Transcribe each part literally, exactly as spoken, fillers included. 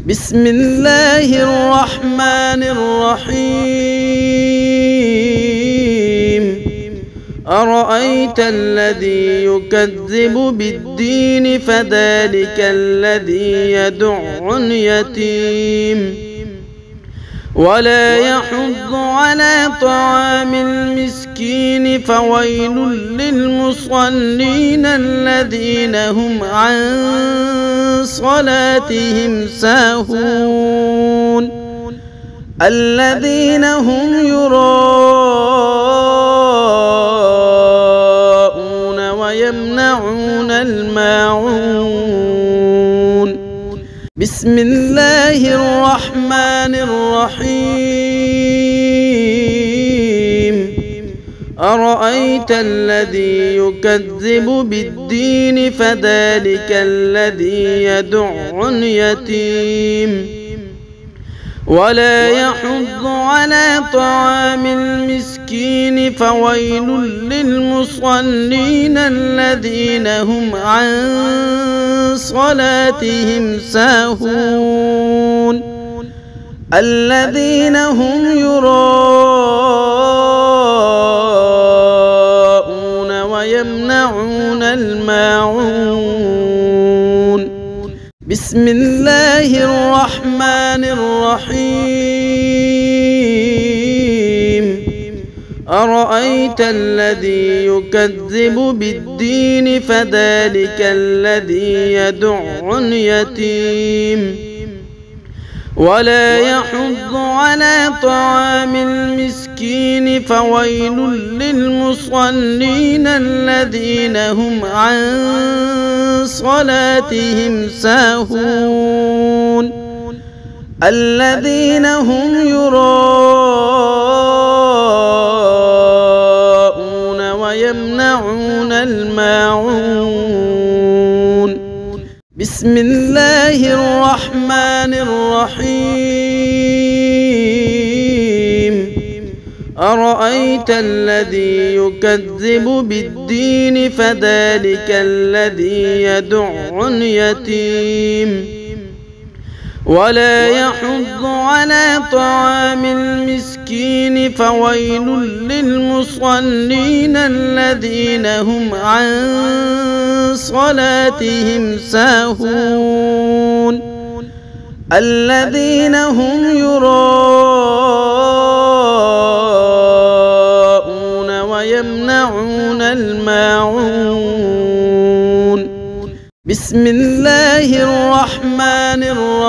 بسم الله الرحمن الرحيم أرأيت الذي يكذب بالدين فذلك الذي يدع اليتيم ولا يحض على طعام المسكين فويل للمصلين الذين هم عن صلاتهم ساهون الذين هم يراءون ويمنعون الماعون بسم الله الرحمن الرحيم أرأيت الذي يكذب بالدين فذلك الذي يدع اليتيم ولا يحض على طعام المسكين فويل للمصلين الذين هم عن صلاتهم ساهون الذين هم يراءون ويمنعون الماعون بسم الله الرحمن الرحيم أرأيت الذي يكذب بالدين فذلك الذي يدع اليتيم ولا يحض على طعام المسكين فويل للمصلين الذين هم عن صلاتهم ساهون الذين هم يراءون ويمنعون الماعون بسم الله الرحمن الرحيم أرأيت الذي يكذب بالدين فذلك الذي يدع اليتيم ولا يحض على طعام المسكين فويل للمصلين الذين هم عن صلاتهم ساهون الذين هم يراءون ويمنعون الماعون بسم الله الرحمن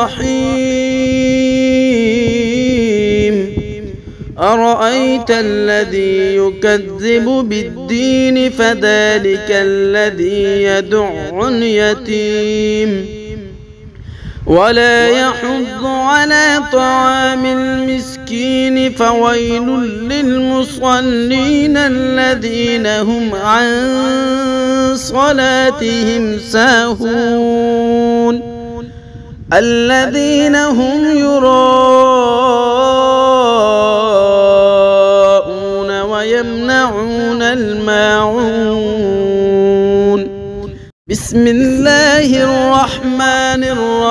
الرحيم أرأيت الذي يكذب بالدين فذلك الذي يدع اليتيم ولا يحض على طعام المسكين فويل للمصلين الذين هم عن صلاتهم ساهون الذين هم يراءون ويمنعون الماعون بسم الله الرحمن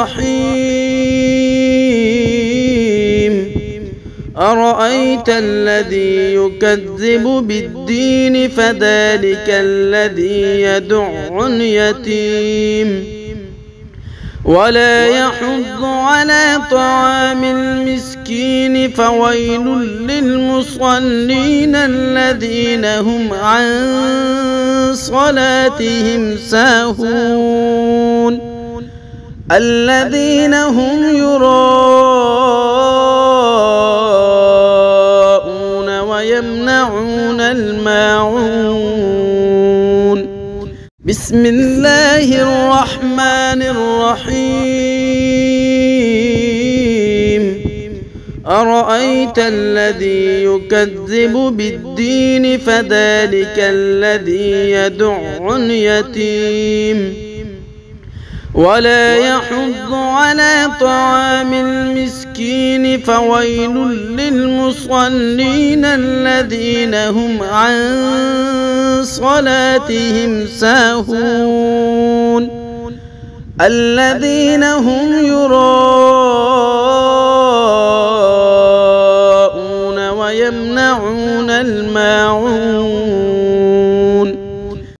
الرحيم أرأيت الذي يكذب بالدين فذلك الذي يدع اليتيم ولا يحض على طعام المسكين فويل للمصلين الذين هم عن صلاتهم ساهون الذين هم يراءون ويمنعون الماعون بسم الله الرحمن الرحيم أرأيت الذي يكذب بالدين فذلك الذي يدع اليتيم ولا يحض على طعام المسكين فويل للمصلين الذين هم عن صلاتهم ساهون الذين هم يراءون ويمنعون الماعون